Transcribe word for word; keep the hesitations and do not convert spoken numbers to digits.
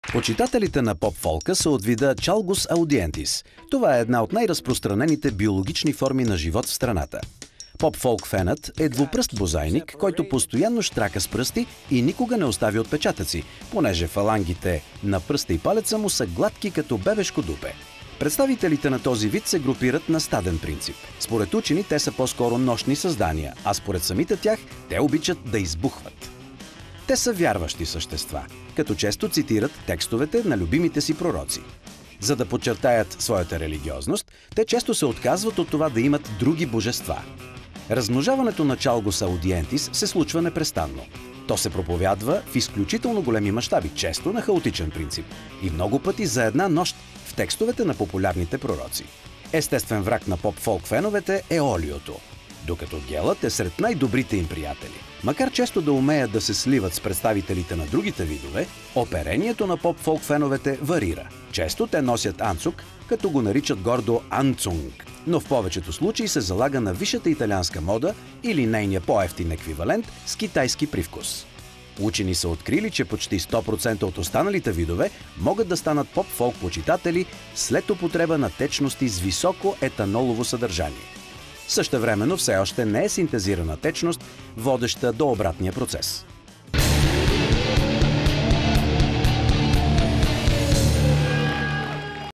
Почитателите на поп-фолка са от вида Chalgus audientis. Това е една от най-разпространените биологични форми на живот в страната. Поп-фолк фенът е двупръст бозайник, който постоянно щрака с пръсти и никога не остави отпечатъци, понеже фалангите на пръста и палеца му са гладки като бебешко дупе. Представителите на този вид се групират на стаден принцип. Според учени те са по-скоро нощни създания, а според самите тях те обичат да избухват. Те са вярващи същества, като често цитират текстовете на любимите си пророци. За да подчертаят своята религиозност, те често се отказват от това да имат други божества. Размножаването на Chalgus audientis се случва непрестанно. То се проповядва в изключително големи мащаби, често на хаотичен принцип и много пъти за една нощ в текстовете на популярните пророци. Естествен враг на поп-фолк феновете е олиото, докато гелът е сред най-добрите им приятели. Макар често да умеят да се сливат с представителите на другите видове, оперението на поп-фолк феновете варира. Често те носят анцук, като го наричат гордо анцунг, но в повечето случаи се залага на висшата италианска мода или нейния по-евтин еквивалент с китайски привкус. Учени са открили, че почти сто процента от останалите видове могат да станат поп-фолк почитатели след употреба на течности с високо етанолово съдържание. Същевременно все още не е синтезирана течност, водеща до обратния процес.